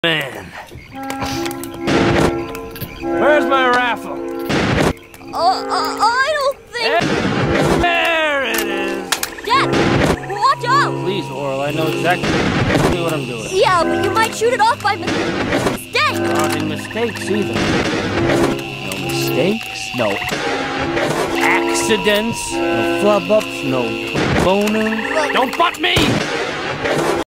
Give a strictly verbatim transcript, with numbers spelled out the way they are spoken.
Man. Where's my raffle? Uh, uh, I don't think... There it is! Dad, watch out! Please, Oral, I know exactly what I'm doing. Yeah, but you might shoot it off by mistake. Not in mistakes, either. No mistakes, no accidents, no flub-ups, no boners. But... Don't butt me!